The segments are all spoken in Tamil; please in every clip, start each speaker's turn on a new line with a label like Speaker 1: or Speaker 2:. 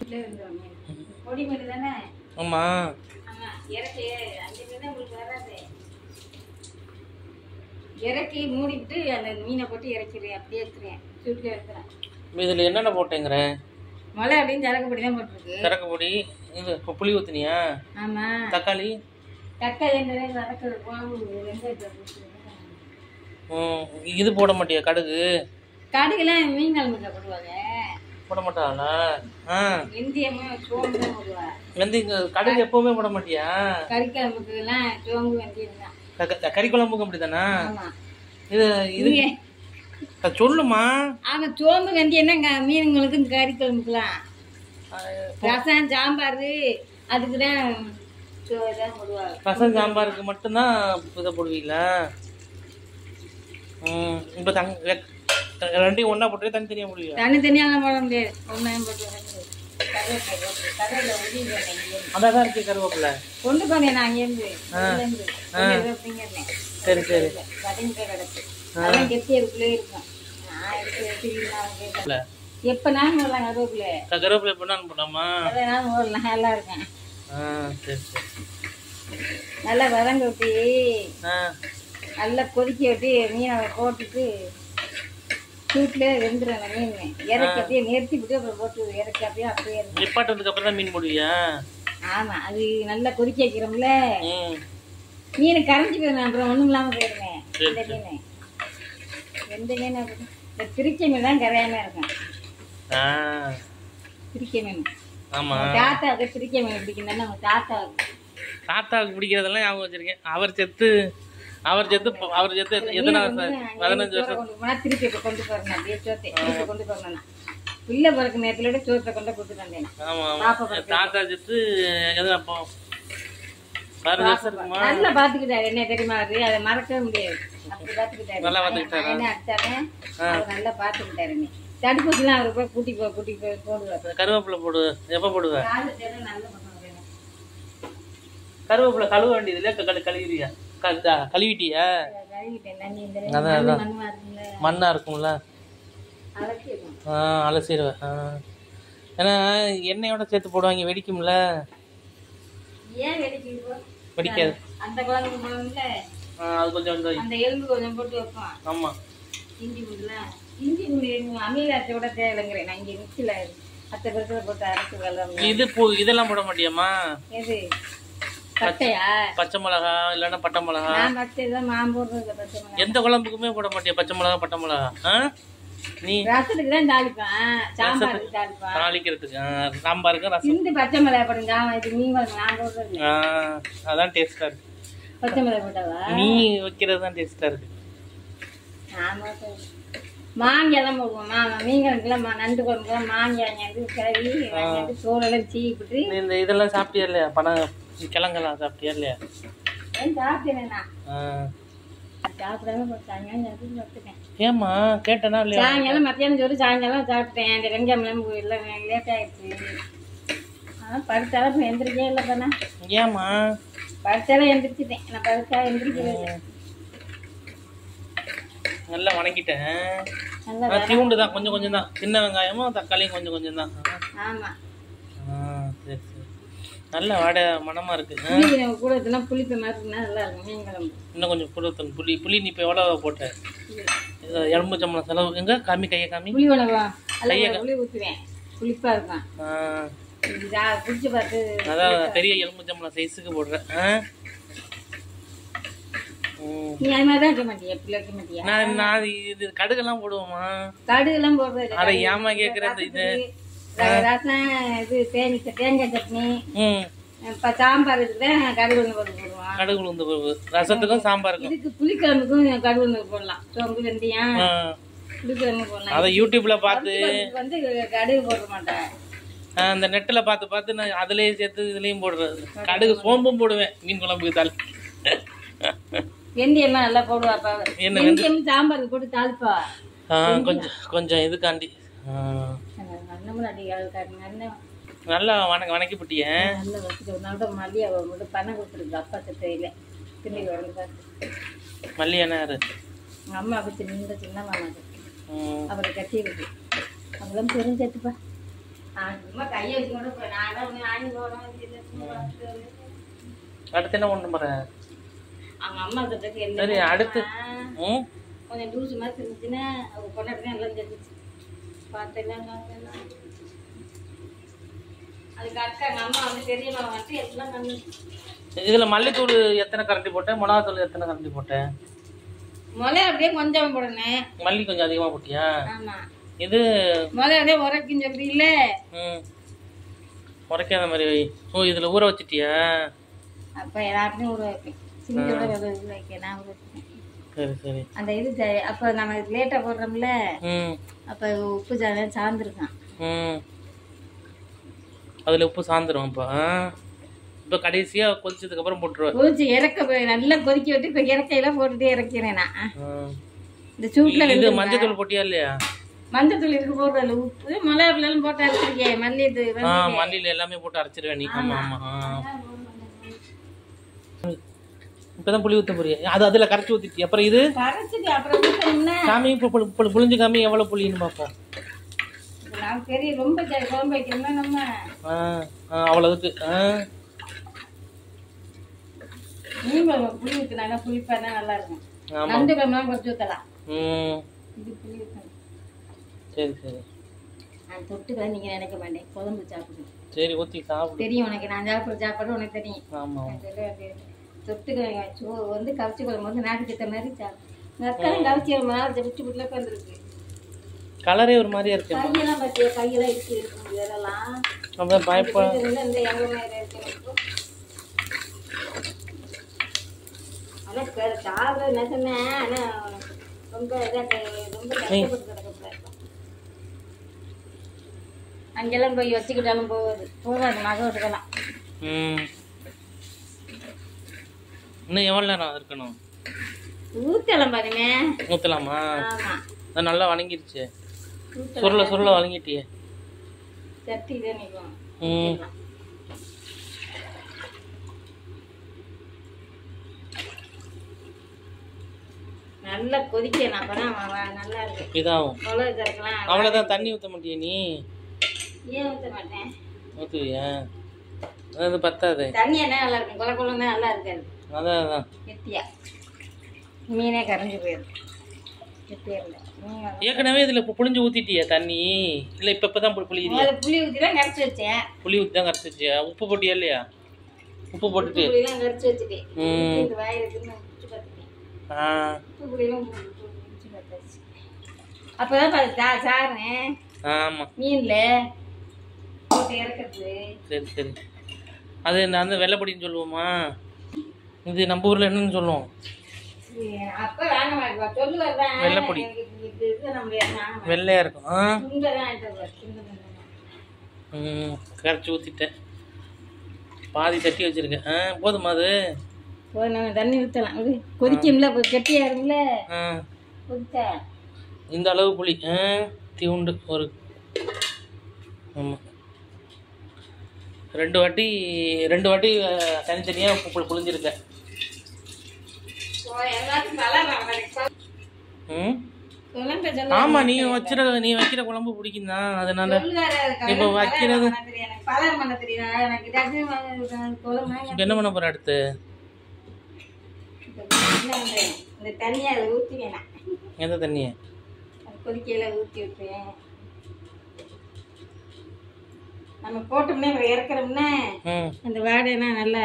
Speaker 1: பொடி மீன் தானே?
Speaker 2: ஆமா.
Speaker 1: இறக்கி மூடிட்டு அந்த மீனை போட்டு இறக்கிறேன், அப்படியே எடுத்துறேன். சூட்டில் எடுத்துறேன்.
Speaker 2: இதில் என்னென்ன போட்டேங்கிற?
Speaker 1: மொளை அப்படின்னு சரக்கு பொடி தான் போட்டிருக்கு.
Speaker 2: சரக்கு பொடி. இது இப்போ புளி ஊற்றுனியா?
Speaker 1: ஆமாம்.
Speaker 2: தக்காளி
Speaker 1: தக்காளி சரக்கு வெங்காயத்தை
Speaker 2: இது போட மாட்டியா? கடுகு
Speaker 1: கடுகுலாம் மீன் குழம்புல போடுவாங்க.
Speaker 2: போட மாட்டாங்களா?
Speaker 1: வெந்தயமும் சோம்பு தான் போடுவாங்க.
Speaker 2: வெந்தயம் கடுகு எப்பவுமே போட மாட்டியா?
Speaker 1: கறி குழம்புக்குலாம் சோம்பு வெந்தயம் தான்.
Speaker 2: கறி குழம்புக்கு அப்படிதானா?
Speaker 1: ஆமாம்.
Speaker 2: இது இது சொல்லுமா?
Speaker 1: ஆமா, சோம்பு வெந்தயம் தான் மீனுங்களுக்கு கறி குழம்புக்குலாம். ரசம் சாம்பார் அதுக்கு தான் போடுவாங்க.
Speaker 2: ரசம் சாம்பாருக்கு மட்டும்தான் இதை போடுவீங்களா? இப்போ ரெண்டையும் ஒன்றா போட்டு தனித்தனியாக போடுவீங்க?
Speaker 1: தனித்தனியாக போட முடியாது, ஒன்றையும் போட்டு.
Speaker 2: அதான் இருக்கு கருவேப்பிலை
Speaker 1: கொண்டு போனேன் நான் அங்கேருந்து.
Speaker 2: சரி சரி.
Speaker 1: அதெல்லாம் கெட்டி அதுக்குள்ளே இருக்கும். எப்பனாலும் போடலாம் கருவேப்பிலை.
Speaker 2: கருவேப்பிலை எப்படினாலும் போடலாமா?
Speaker 1: அதனாலும் போடலாம், நல்லா இருக்கும்.
Speaker 2: சரி சரி.
Speaker 1: நல்லா வதங்க விட்டு நல்லா கொதிக்க விட்டு மீனை போட்டுட்டு சூட்டிலே வெந்துடும் அந்த மீன். இறக்கி அப்படியே நிறுத்தி விட்டு அப்புறம் போட்டு இறக்கி அப்படியே
Speaker 2: நிப்பாட்டதுக்கு அப்புறம் தான் மீன் போடுவியா?
Speaker 1: ஆமாம், அது நல்லா கொதிக்க வைக்கிறோம்ல, மீன் கரைஞ்சி போயிடும், அப்புறம் ஒன்றும் இல்லாமல் போயிடுவேன். இந்த மீன் எந்த மீன் இந்த திருச்சை மீன் தான் கரையாம இருக்கும். திருச்சை மீன்.
Speaker 2: ஆமாம்.
Speaker 1: தாத்தாவுக்கு திருச்சை மீன் பிடிக்கும். நம்ம
Speaker 2: தாத்தாவுக்கு பிடிக்கிறதெல்லாம் ஞாபகம் வச்சிருக்கேன். அவர் செத்து எத்தனை 15 வருஷம்
Speaker 1: திருப்பி கொண்டு போறேன். அப்படியே சோத்தை கொண்டு போறேன். பிள்ளை பிறகு நேரத்துல சோத்தை கொண்டு கொடுத்து வந்தேன்.
Speaker 2: தாத்தா செத்து
Speaker 1: நல்லா பாத்துக்கிட்டாரு. என்ன தெரியுமா, அது அதை மறக்கவே முடியாது. அப்படி பாத்துக்கிட்டாரு. என்ன அடிச்சாலும் நல்லா பாத்துக்கிட்டாரு. நீ தடுப்பூசிலாம் அவரு போய் கூட்டி போய் போடுவாரு.
Speaker 2: கருவேப்பிலை போடு. எப்ப போடுவ?
Speaker 1: நல்ல
Speaker 2: கருவேப்பிலை கழுவ வேண்டியதுல கழுவியா? கழுவிட்டியா? மண்ணா இருக்கும்ல, அலசிடுவேன். ஏன்னா எண்ணெயோட சேர்த்து போடுவாங்க, வெடிக்கும்ல. வெடிக்காது.
Speaker 1: அந்த குழம்பு போடுவோம்ல,
Speaker 2: அது கொஞ்சம்
Speaker 1: அந்த எலும்பு கொஞ்சம் போட்டு வைப்போம்.
Speaker 2: ஆமா.
Speaker 1: இஞ்சி பூண்டுலாம் இஞ்சி பூண்டு அமீராச்சை விட தேவைங்கிறேன். நான் இங்கே மிக்சியில் 10 பேருக்கு போட்டு அரைச்சி வெள்ளம்.
Speaker 2: இதெல்லாம் போட மாட்டியாமா?
Speaker 1: எது? பட்டையா?
Speaker 2: பச்சை மிளகா இல்லைன்னா பட்டை மிளகா?
Speaker 1: நான் பச்சை தான் நான் போடுறது. பச்சை மிளகா
Speaker 2: எந்த குழம்புக்குமே போட மாட்டியா? பச்சை மிளகா பட்டை மிளகா? நீ
Speaker 1: ரசத்துக்கு தான் தாளிப்பேன், சாம்பாருக்கு தாளிப்பேன்.
Speaker 2: தாளிக்கிறதுக்கு சாம்பாருக்கு ரசம்.
Speaker 1: இந்த பச்சை மிளகா போடுங்க. இது மீன் குழம்பு நான் போடுறது.
Speaker 2: அதான் டேஸ்டா இருக்கு.
Speaker 1: பச்சை மிளகா போட்டாவா?
Speaker 2: நீ வைக்கிறது தான் டேஸ்டா இருக்கு.
Speaker 1: மாங்காய்லாம் போடுவோம். மீன் குழம்புக்குலாம் நண்டு குழம்புக்குலாம் மாங்காய் கிளவி சோளெல்லாம் சீவிட்டு.
Speaker 2: இந்த இதெல்லாம் சாப்பிட்டியா இல்லையா? கிழங்கெல்லாம் சாப்பிட்டியா இல்லையா?
Speaker 1: சாப்பிட்டேன். சாப்பிடாம சாப்பிட்டுட்டேன்.
Speaker 2: ஏமா கேட்டனா இல்லையா?
Speaker 1: சாயங்காலம் மத்தியானம் சொல்லி சாயங்காலம் சாப்பிட்டேன். இந்த வெங்காயம் இல்லை, லேட் ஆயிடுச்சு. படுத்தாலும் எந்திரிக்கே இல்லை தானே.
Speaker 2: ஏமா
Speaker 1: படுத்தாலும் எந்திரிச்சிட்டேன். நான் படுத்தா எந்திரிக்கிறேன்.
Speaker 2: நல்லா வணங்கிட்டேன். தீவுண்டு தான், கொஞ்சம் கொஞ்சம் தான். சின்ன வெங்காயமும் தக்காளியும் கொஞ்சம் கொஞ்சம் தான்.
Speaker 1: ஆமா.
Speaker 2: சரி சரி. நல்ல வாடை மனமா இருக்கு.
Speaker 1: கூட புளிப்பு மாதிரி நல்லா இருக்கும் மீன் குழம்பு.
Speaker 2: இன்னும் கொஞ்சம் கூட புளி நீ இப்போ எவ்வளோ போட்ட? எலும்பு சம்பளம் செலவு எங்க காமி? கையை காமி.
Speaker 1: புளி உணவா? புளி ஊற்றுவேன், புளிப்பா இருக்கும். குடிச்சு பார்த்து.
Speaker 2: அதான் பெரிய எலும்பு சம்பளம் சைஸுக்கு போடுறேன்.
Speaker 1: நீ அது மாதிரி தான் வைக்க மாட்டியா? இப்படி வைக்க மாட்டியா?
Speaker 2: நான் இது கடுகெல்லாம் போடுவோமா?
Speaker 1: கடுகுலாம் போடுறது.
Speaker 2: அதை ஏமா கேட்கறது? இது
Speaker 1: ரசம், இது தேங்காய் சட்னி, சாம்பார் இருக்குதான் கடுகு உளுந்து பருப்பு போடுவோம்.
Speaker 2: கடுகு உளுந்து பருப்பு ரசத்துக்கும் சாம்பாருக்கும்.
Speaker 1: இதுக்கு புளிக்குழம்புக்கும் கடுகு உளுந்து போடலாம். சோம்பு வெந்தயம் புளிக்குழம்பு போடலாம்.
Speaker 2: அதை யூடியூப்ல பார்த்து
Speaker 1: வந்து கடுகு போட மாட்டேன்.
Speaker 2: அந்த நெட்டுல பார்த்து நான் அதுலயே சேர்த்து இதுலயும் போடுறது. கடுகு சோம்பும் போடுவேன் மீன் குழம்புக்கு. தாள்
Speaker 1: வெந்தயம்லாம் நல்லா போடுவாப்பா. வெந்தயம் சாம்பாருக்கு போட்டு தாளிப்பா.
Speaker 2: கொஞ்சம் இதுக்காண்டி நல்லா வணக்கி போட்டியேன்.
Speaker 1: நல்லா வச்சுட்டு ஒரு நாள் தான் மல்லியை மட்டும் பணம் கொடுத்துருக்கு. அப்பா திட்டையில திண்ணி உடனே பார்த்து
Speaker 2: மல்லி என்ன யாரு?
Speaker 1: எங்கள் அம்மாவுக்கு சின்ன மாமாக்கு அவரை கட்டியிருக்கு. அவங்களும் பெருஞ்சத்துப்பா. சும்மா கையை வச்சு கூட நான் வாங்கி போறோம்.
Speaker 2: அடுத்து என்ன பண்ண போற?
Speaker 1: அவங்க அம்மா கிட்ட
Speaker 2: சரி அடுத்து
Speaker 1: கொஞ்சம் லூசு மாதிரி இருந்துச்சுன்னா அவங்க கொண்டாடுறேன் எல்லாம் தெரிஞ்சிச்சு பார்த்தேன். அதுக்கு அக்கா எங்கள் அம்மா வந்து பெரியம்மா வந்துட்டு எல்லாம் பண்ணி.
Speaker 2: இதில் மல்லித்தூள் எத்தனை கரண்டி போட்டேன்? மிளகாத்தூள் எத்தனை கரண்டி போட்டேன்?
Speaker 1: மிளகா அப்படியே கொஞ்சம் போடணும்.
Speaker 2: மல்லி கொஞ்சம் அதிகமாக போட்டியா?
Speaker 1: ஆமாம்.
Speaker 2: இது
Speaker 1: மிளகா அப்படியே உரைக்கும் சொல்றீங்களே.
Speaker 2: உரைக்காத மாதிரி வை. ஓ இதில் ஊற வச்சிட்டியா?
Speaker 1: அப்போ எல்லாருமே ஊற வைப்பேன். சின்னதோட ஊற வைக்க நான் ஊற வைப்பேன்.
Speaker 2: சரி சரி.
Speaker 1: அந்த இது அப்போ நம்ம லேட்டாக போடுறோம்ல, அப்போ உப்பு சார்ந்துருக்கான்.
Speaker 2: அதில் உப்பு சார்ந்துரும். இப்போ கடைசியாக கொதிச்சதுக்கு அப்புறம் போட்டுருவேன்.
Speaker 1: கொதிச்சு இறக்க நல்லா கொதிக்க விட்டு இப்போ இறக்கையெல்லாம் போட்டுட்டு இறக்கிறேன் நான். இந்த சூட்டில்
Speaker 2: இது மஞ்சள் போட்டியா இல்லையா?
Speaker 1: மஞ்சள் தூள் இருக்கு போடுறதுல, உப்பு மிளகாய் போட்டு அரைச்சிருக்கேன். மல்லி இது
Speaker 2: மல்லியில் எல்லாமே போட்டு அரைச்சிருவேன் நீ. ஆமாம் ஆமாம். இப்பதான் புளி ஊத்த போறியா? அது அதுல கரைச்சி ஊத்திட்டு அப்புறம் இது
Speaker 1: கரைச்சிட்டு அப்புறம் ஊத்தணும்னா
Speaker 2: காமி புளிஞ்சு காமி எவ்வளவு புளின்னு பார்ப்போம்.
Speaker 1: நான் பெரிய ரொம்ப குழம்பு வைக்கணும்னா நம்ம
Speaker 2: அவ்வளவுக்கு
Speaker 1: நீங்க புளி ஊத்தினாங்க புளிப்பானா நல்லா இருக்கும். நண்டு குழம்புலாம் கொஞ்சம் ஊத்தலாம். இது புளி ஊத்தணும்.
Speaker 2: சரி சரி.
Speaker 1: நான் தொட்டுக்கலாம் நீங்க நினைக்க மாட்டேன். குழம்பு சாப்பிடுவேன்.
Speaker 2: சரி ஊத்தி சாப்பிடு. தெரியும்
Speaker 1: உனக்கு நான் சாப்பிடு உனக்கு தெரியும்.
Speaker 2: ஆமா.
Speaker 1: தொட்டுக்க வந்து கவிச்சி குழம்பு வந்து நாட்டுக்கு ஏற்ற மாதிரி சாப்பிடும். கவிச்சி விட்டு விட்டுல உட்காந்துருக்கு.
Speaker 2: கலரே ஒரு மாதிரியா இருக்கு.
Speaker 1: கையெல்லாம் பார்த்தியா? கையெல்லாம் இருக்கு இதெல்லாம்
Speaker 2: அப்படியே பயப்பட
Speaker 1: இந்த எங்க மாதிரி இருக்கு. ஆனால் சாப்பிட என்ன சொன்னேன். ஆனால் ரொம்ப ரொம்ப கஷ்டப்பட்டு கிடக்கூடாது. அங்கெல்லாம் போய் வச்சுக்கிட்டாலும் போகாது நகை விட்டுக்கலாம்.
Speaker 2: இன்னும் எவ்வளோ நேரம் இருக்கணும்?
Speaker 1: ஊற்றலாம் பாருங்க.
Speaker 2: ஊற்றலாமா? நல்லா வணங்கிருச்சு. சுருள வணங்கிட்டியே.
Speaker 1: சட்டி தான் நிற்கும். நல்லா கொதிக்கணும். அப்பதான் நல்லா இருக்கு.
Speaker 2: இதாகும். அவ்வளோதான். தண்ணி ஊற்ற மாட்டியா நீ?
Speaker 1: ஏன் ஊற்ற மாட்டேன்?
Speaker 2: ஊற்றுவியா? அது பத்தாது.
Speaker 1: தண்ணி என்ன நல்லா இருக்கும். கொலை கொள்ளம் நல்லா இருக்காது.
Speaker 2: அதான்
Speaker 1: கெட்டியா மீனே கரைஞ்சி போயிடும்.
Speaker 2: ஏற்கனவே இதுல புளிஞ்சு ஊத்திட்டியா தண்ணி? இல்ல இப்பதான் புளி
Speaker 1: ஊத்தி தான் கரைச்சி வச்சேன்.
Speaker 2: புளி ஊத்தி தான் கரைச்சி வச்சியா? உப்பு போட்டியா இல்லையா? உப்பு போட்டுட்டு
Speaker 1: கரைச்சி வச்சுட்டேன். அப்பதான் சாரு மீன்ல போட்டு இறக்குறது.
Speaker 2: சரி சரி. அது அந்த வெள்ளைப்பொடின்னு சொல்லுவோமா? இது நம்ம ஊர்ல என்னன்னு சொல்லுவோம்? வெள்ளைப்பொடி. வெள்ளையா இருக்கும். கரைச்சி ஊத்திட்டேன். பாதி தட்டி வச்சிருக்கேன். போதுமா? அது
Speaker 1: தண்ணி ஊற்றலாம். கொதிக்கும்ல, கெட்டியா இருக்கும்ல.
Speaker 2: இந்த அளவு புளி தீவுண்டு ஒரு. ஆமாம். ரெண்டு வாட்டி தனித்தனியா புளிஞ்சிருக்கேன். ஆமா. நீ வைக்கிற குழம்பு பிடிக்கும் தான். அதனால இப்ப வைக்கிறது. என்ன பண்ண போற அடுத்து? எந்த தண்ணிய?
Speaker 1: கொதிக்கையில ஊற்றி விட்டுருவேன். நம்ம போட்டோம்னா இறக்குறோம்னா அந்த வாடைனா நல்லா.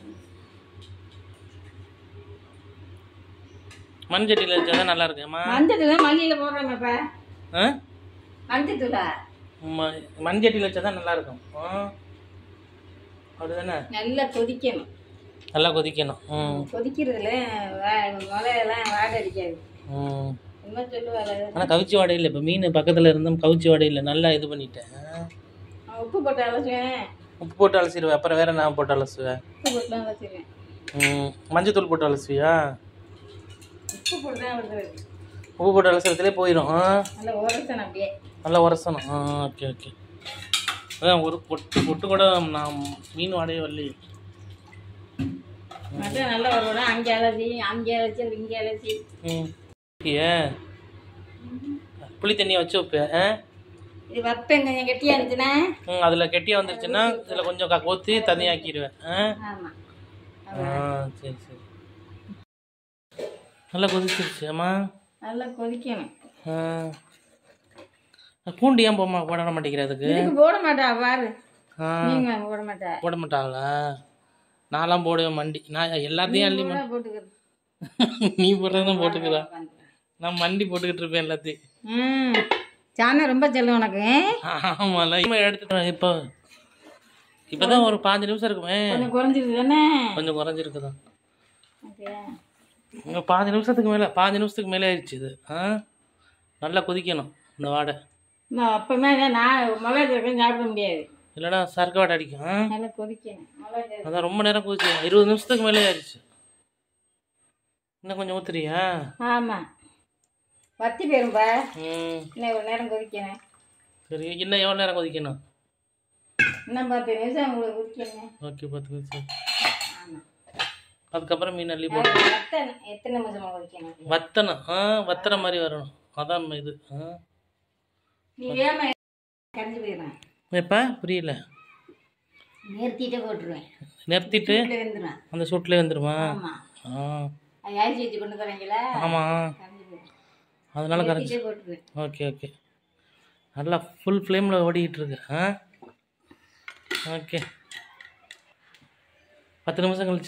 Speaker 2: மஞ்சட்டில வச்சாதான் நல்லா இருக்குமா?
Speaker 1: மஞ்சள் மல்லியில போடுறோம்ப்பா. மஞ்சள் தூளா?
Speaker 2: மஞ்சட்டில வச்சாதான் நல்லா இருக்கும். அப்படிதானே?
Speaker 1: நல்லா கொதிக்கணும்.
Speaker 2: நல்லா கொதிக்கணும்.
Speaker 1: கொதிக்கிறதுல மிளகெல்லாம் வாடை அடிக்காது.
Speaker 2: ஆனா கவிச்சி வாடை இல்லை. இப்ப மீன் பக்கத்துல இருந்தும் கவிச்சி வாடை இல்லை. நல்லா இது பண்ணிட்டேன்.
Speaker 1: உப்பு போட்டு அலசுவேன்.
Speaker 2: உப்பு போட்டு அலசிடுவேன். அப்புறம் வேற நான் போட்டு அலசுவேன்.
Speaker 1: உப்பு போட்டு அலசிடுவேன்.
Speaker 2: மஞ்சத்தூள் போட்டு அலசுவியா?
Speaker 1: உப்பு போட்டு தான் அலசுறது.
Speaker 2: உப்பு போட்டு அலசுறதுலே போயிடும்.
Speaker 1: நல்லா உரசணும். அப்படியே
Speaker 2: நல்லா உரசணும். Okay okay. அதான் ஒரு பொட்டு கூட நான் மீன் வாடையே வரலையே.
Speaker 1: நல்லா ஒரு அங்கே அலசி இங்கே அலசி.
Speaker 2: புளி தண்ணியை வச்சு வைப்பேன்.
Speaker 1: இது வைப்பேன் கொஞ்சம் கெட்டியாக இருந்துச்சுன்னா
Speaker 2: அதில் கெட்டியாக வந்துருச்சுன்னா இதில் கொஞ்சம் ஊற்றி தனியாக்கிடுவேன்.
Speaker 1: ஆமாம்.
Speaker 2: சரி சரி. நல்லா கொதிச்சிருச்சு. அம்மா
Speaker 1: நல்லா கொதிக்கணும்.
Speaker 2: பூண்டு ஏன் போட மாட்டேங்கிறதுக்கு?
Speaker 1: போட மாட்டா பாரு. போட மாட்டா.
Speaker 2: போட மாட்டாங்களா? நான்லாம் போடுவேன் மண்டி. நான் எல்லாத்தையும் அள்ளி
Speaker 1: போட்டுக்கிறேன்.
Speaker 2: நீ போடுறதுதான் போட்டுக்கிறா. நான் மண்டி போட்டுக்கிட்டு இருப்பேன் எல்லாத்தையும்.
Speaker 1: சாண ரொம்ப செல்லும் உனக்கு.
Speaker 2: ஆமால எடுத்துட்டேன். இப்பதான் ஒரு 5 நிமிஷம் இருக்குமே.
Speaker 1: கொஞ்சம் குறைஞ்சிருக்கு தானே?
Speaker 2: கொஞ்சம் குறைஞ்சிருக்குதான். இங்கே 5 நிமிஷத்துக்கு மேலே 5 நிமிஷத்துக்கு மேலே ஆயிடுச்சு இது. நல்லா கொதிக்கணும் இந்த வாடை.
Speaker 1: அப்பமே நான் மிளகா சேர்க்க சாப்பிட முடியாது.
Speaker 2: இல்லைன்னா சரக்கு வாடை அடிக்கும்.
Speaker 1: நல்லா கொதிக்கணும்.
Speaker 2: அதான் ரொம்ப நேரம் கொதிச்சு 20 நிமிஷத்துக்கு மேலே ஆயிடுச்சு. இன்னும் கொஞ்சம் ஊத்துறியா?
Speaker 1: ஆமாம். வத்தி போயிரும்பா. இன்னும் ஒரு நேரம் கொதிக்கணும்.
Speaker 2: சரி, இன்னும் எவ்வளோ நேரம் கொதிக்கணும்?
Speaker 1: இன்னும் 10 நிமிஷம் உங்களுக்கு கொதிக்கணும்.
Speaker 2: ஓகே, 10 நிமிஷம்.
Speaker 1: ஆமாம்.
Speaker 2: அதுக்கப்புறம் மீன் அள்ளி போட்டு
Speaker 1: எத்தனை நிமிஷமா கொதிக்கணும்?
Speaker 2: வத்தணும். வத்துற மாதிரி வரணும். அதான் இது.
Speaker 1: நீ வேமா கரைஞ்சி போயிடுறேன்.
Speaker 2: எப்போ புரியல?
Speaker 1: நிறுத்திட்டே போட்டுருவேன்.
Speaker 2: நிறுத்திட்டு அந்த சூட்டில் வந்துடுமா?
Speaker 1: ஆமாம். அரிசி வச்சு கொண்டு தரீங்களா?
Speaker 2: ஆமாம், அதனால கரைஞ்சி
Speaker 1: போட்டுருவேன்.
Speaker 2: Okay okay. நல்லா ஃபுல் ஃப்ளேமில் ஓடிக்கிட்டு இருக்கு. ஓகே, 10 நிமிஷம் கழிச்சு.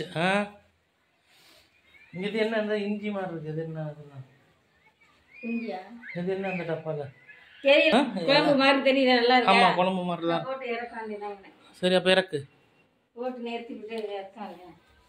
Speaker 2: இது என்ன இந்த இஞ்சி மாதிரி இருக்குது? இது என்ன? அதெல்லாம்
Speaker 1: இஞ்சியா?
Speaker 2: இது என்ன அந்த டப்பால?
Speaker 1: குழம்பு மாதிரி தெரியுது. நல்லா இருக்கு.
Speaker 2: ஆமாம், குழம்பு மாதிரி தான்.
Speaker 1: போட்டு இறக்காங்க.
Speaker 2: சரி, அப்போ இறக்கு.
Speaker 1: போட்டு நிறுத்தி விட்டு இறக்காங்க.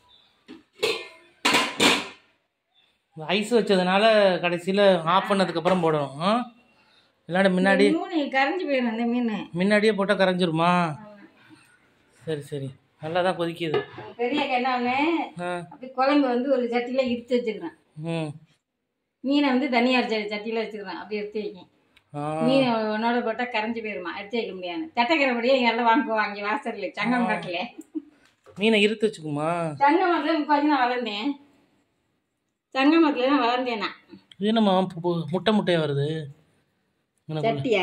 Speaker 2: ஐஸ் வச்சதுனால கடைசியில் ஆஃப் பண்ணதுக்கு அப்புறம் போடணும். இல்லாட்டி முன்னாடி
Speaker 1: கரைஞ்சி போயிடும். அந்த மீன்
Speaker 2: முன்னாடியே போட்டால் கரைஞ்சிருமா? சரி சரி, நல்லா தான் கொதிக்குது.
Speaker 1: பெரிய என்ன அப்படி குழம்பு ஒரு சட்டியில் இறுத்து வச்சுக்கிறேன். மீனை தனியார் சட்டியில் வச்சுக்கிறேன். அப்படி எடுத்து வைக்கேன். மீன் உன்னோட போட்டால் கரைஞ்சி போயிருமா? எடுத்து வைக்க முடியாது. தட்டைக்கிறபடியே எல்லாம் வாங்கி வாசல்ல சங்கம் காட்டில்
Speaker 2: மீனை இறுத்து வச்சுக்குமா?
Speaker 1: சங்கமத்தில் கொஞ்சம் நான் வளர்ந்தேன். சங்கமத்தில் தான் வளர்ந்தேன்.
Speaker 2: இது என்னம்மா முட்டை முட்டையாக வருது?
Speaker 1: சட்டியா?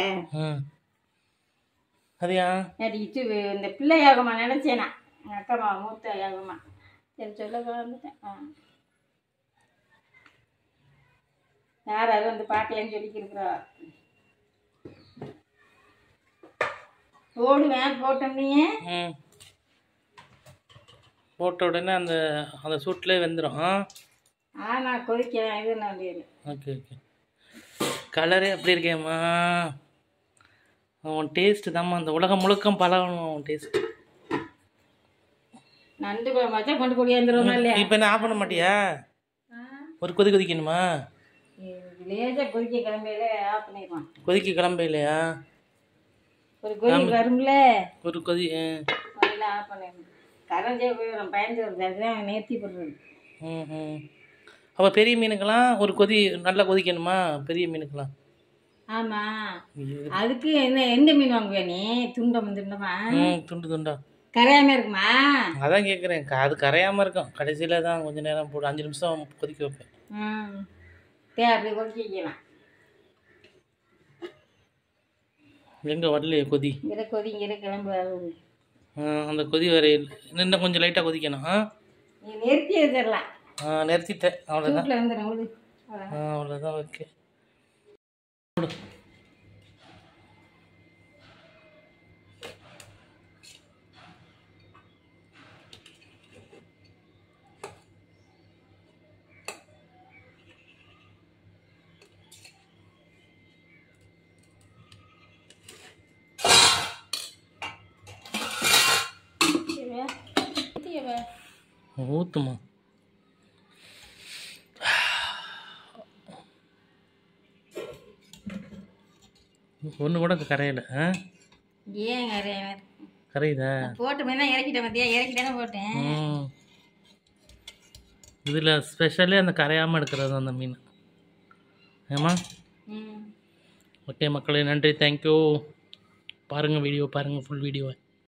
Speaker 2: அதையா
Speaker 1: இது இந்த பிள்ளை யாகமா நினைச்சேனா? எங்கள் அக்கா மூத்த யாகமா. சரி, சொல்ல வந்துட்டேன். யாராவது பார்க்கலன்னு சொல்லிக்கிருக்கிறா. போடுவேன். போட்டோம்னே
Speaker 2: போட்ட உடனே அந்த அந்த சூட்லேயே வெந்துடும்.
Speaker 1: நான் கொதிக்கிறேன். இது நான்
Speaker 2: ஓகே ஓகே. கலரே அப்படி இருக்கேம்மா. உன் டேஸ்ட்டு தான்மா அந்த உலகம் முழுக்கம் பழகணும். உன் டேஸ்ட்
Speaker 1: நண்டு குழம்பு கொண்டு கொடியாந்துருவோம் இல்லையா?
Speaker 2: இப்போ என்ன ஆஃப் பண்ண மாட்டியா? ஒரு கொதி கொதிக்கணுமா?
Speaker 1: லேசாக கொதிக்க கிளம்பையில ஆஃப் பண்ணிடுவான்.
Speaker 2: கொதிக்க கிளம்பையிலையா?
Speaker 1: ஒரு கொதி வரும்ல.
Speaker 2: ஒரு கொதி
Speaker 1: அதெல்லாம் ஆஃப் பண்ணிடணும். கரைஞ்சே போயிடும். பயந்து வருது. நேர்த்தி போடுறது.
Speaker 2: அப்போ பெரிய மீனுக்கெல்லாம் ஒரு கொதி நல்லா கொதிக்கணுமா? பெரிய மீனுக்கெல்லாம்?
Speaker 1: ஆமாம். அதுக்கு எந்த மீன் வாங்குவே நீ? துண்டம் துண்டமா?
Speaker 2: துண்டு துண்டா
Speaker 1: கரையாம இருக்குமா?
Speaker 2: அதான் கேட்குறேன். அது கரையாமல் இருக்கும். கடைசியில் தான் கொஞ்சம் நேரம் போட்டு 5 நிமிஷம் கொதிக்க வைப்பேன்.
Speaker 1: அப்படி கொதிக்க வைக்கலாம்.
Speaker 2: எங்கே வரலையே கொதி?
Speaker 1: இங்கே கொதிங்கிற கிளம்பு.
Speaker 2: அந்த கொதி வரையில் இன்னும் கொஞ்சம் லைட்டாக கொதிக்கணும்.
Speaker 1: நீ நிறுத்தி வச்சிடலாம்.
Speaker 2: நிறுத்திட்டேன். அவ்வளோதான்.
Speaker 1: அவ்வளோதான்.
Speaker 2: ஓகே. ஊற்றுமா? ஒன்று கூட கரையில.
Speaker 1: ஏன் கரையில?
Speaker 2: கரையுதா?
Speaker 1: போட்டு இறக்கிட்டேன். மத்தியா இறக்கிட்டே போட்டேன்.
Speaker 2: இதில் ஸ்பெஷலே அந்த கரையாமல் எடுக்கிறது அந்த மீன். ஏமா? ஓகே மக்களே, நன்றி, தேங்க்யூ. பாருங்கள் வீடியோ, பாருங்கள் ஃபுல் வீடியோவை.